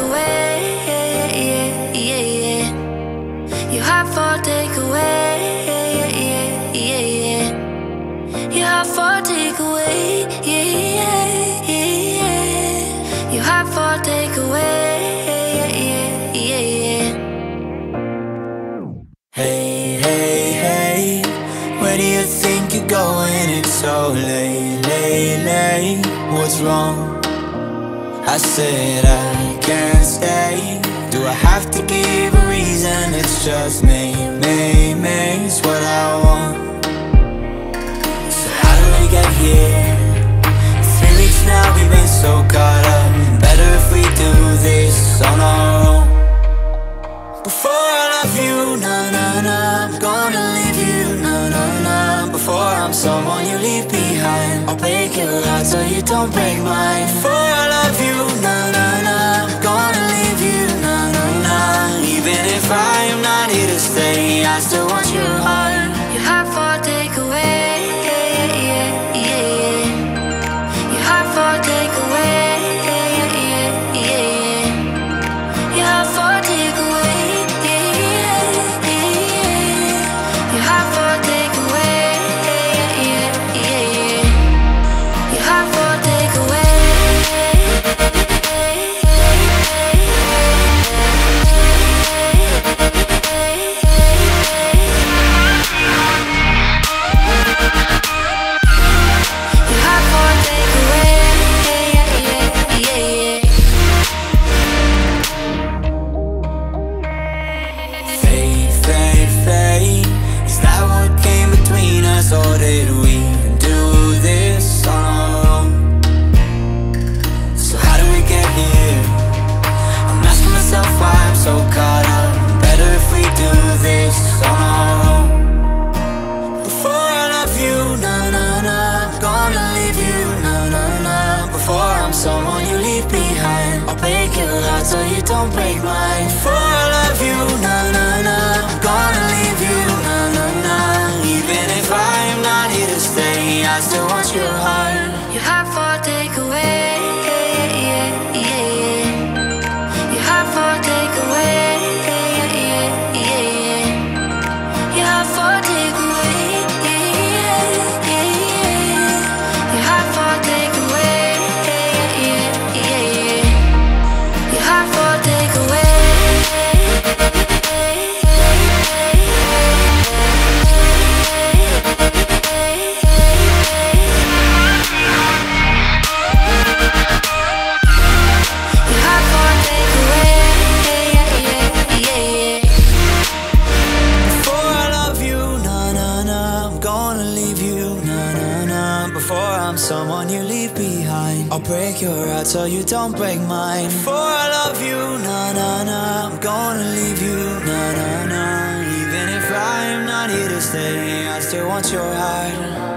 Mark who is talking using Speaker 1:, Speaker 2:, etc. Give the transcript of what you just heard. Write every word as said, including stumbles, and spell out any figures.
Speaker 1: away, yeah, yeah, yeah, yeah. Your heart for take away, yeah, yeah, yeah, yeah. Your heart for take away, yeah, yeah, yeah, yeah. Your heart for take away, yeah, yeah, yeah, yeah.
Speaker 2: Hey, hey, hey, where do you think you're going? It's so late, late, late. What's wrong? I said I can't stay. Do I have to give a reason? It's just me, me, me, it's what I want. So how did we get here? Three weeks now, we've been so caught up. Better if we do this on our own. Before I love you, nah, nah, nah, I'm gonna leave you, nah, nah, nah. Before I'm someone you leave behind, I'll break your heart so you don't break mine. Before I love you, nah, nah, nah, I'm gonna leave you, nah, nah, nah. Even if I am not here to stay, I still want your heart.
Speaker 1: Your heart for take away, yeah, yeah, yeah, yeah. Your heart for take away, yeah, yeah, yeah, yeah. Your heart for take away, yeah, yeah, yeah, yeah. Your heart for take away, yeah, yeah, yeah, yeah. Your heart for take away.
Speaker 2: Or did we do this on our own? So how did we get here? I'm asking myself why I'm so caught up. Better if we do this on our own. Before I love you, nah, nah, nah, I'm gonna leave you, nah, nah, nah. Before I'm someone you leave behind, I'll break your heart so you don't break mine. Before I love you, nah, nah, nah, I'm gonna leave you, nah, nah, nah. Even if I am not here to stay, I still want your heart.
Speaker 1: Your heart for take away, yeah, yeah, yeah, yeah. Your heart for take away, yeah, yeah, yeah, yeah. Your heart for take away, yeah, yeah, yeah, yeah. Your heart for take away, yeah, yeah, yeah, yeah. Your heart for take away.
Speaker 2: Someone you leave behind, I'll break your heart so you don't break mine. Before I love you, nah, nah, nah, I'm gonna leave you, nah, nah, nah. Even if I am not here to stay, I still want your heart.